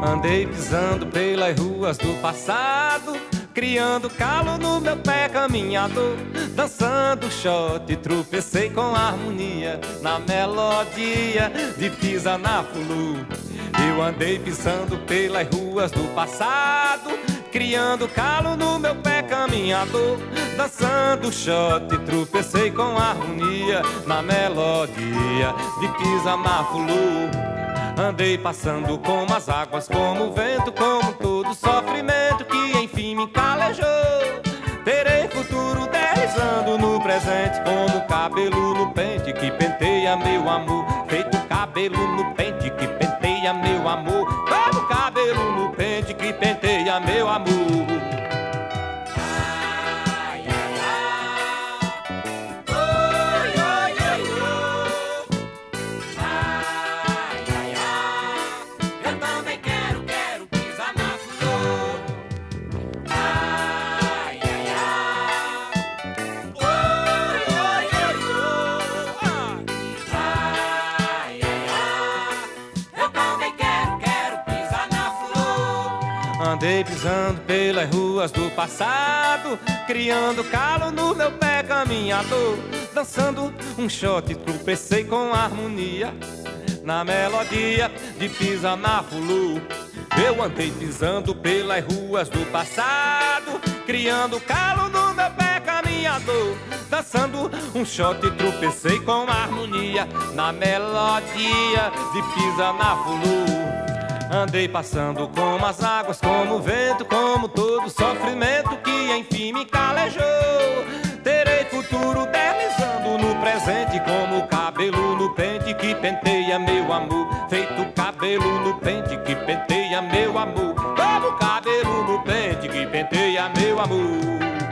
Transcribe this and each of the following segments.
Andei pisando pelas ruas do passado, criando calo no meu pé caminhador, dançando shot, tropecei com harmonia na melodia de Pisa na Fulu. Eu andei pisando pelas ruas do passado, criando calo no meu pé caminhador, dançando shot, tropecei com harmonia na melodia de Pisa na Fulu. Andei passando como as águas, como o vento, como todo sofrimento que enfim me calejou. Terei futuro deslizando no presente, como cabelo no pente que penteia meu amor. Feito cabelo no pente que penteia meu amor, como cabelo no pente que penteia meu amor. Andei pisando pelas ruas do passado, criando calo no meu pé caminhador, dançando um shot, tropecei com harmonia na melodia de Pisa na Fulu. Eu andei pisando pelas ruas do passado, criando calo no meu pé caminhador, dançando um shot, tropecei com harmonia na melodia de Pisa na Fulu. Andei passando como as águas, como o vento, como todo sofrimento que enfim me calejou. Terei futuro deslizando no presente, como o cabelo no pente que penteia meu amor. Feito cabelo no pente que penteia meu amor, como o cabelo no pente que penteia meu amor.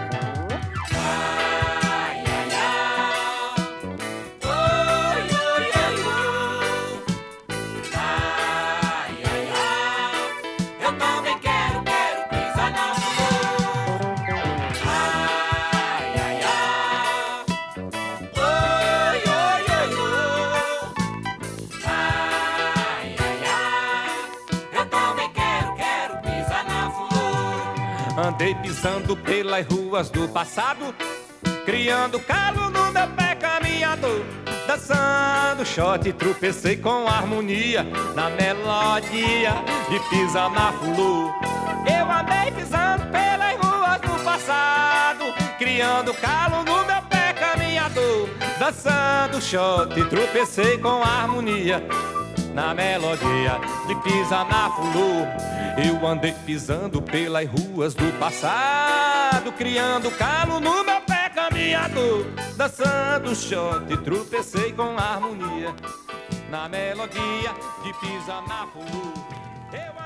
Andei pisando pelas ruas do passado, criando calo no meu pé caminhador, dançando shot, tropecei com harmonia na melodia de Pisa na Fulu. Eu andei pisando pelas ruas do passado, criando calo no meu pé caminhador, dançando shot, tropecei com harmonia na melodia de Pisa na Fulu. Eu andei pisando pelas ruas do passado, criando calo no meu pé caminhador, dançando shot, tropecei com harmonia na melodia de Pisa na Fulu.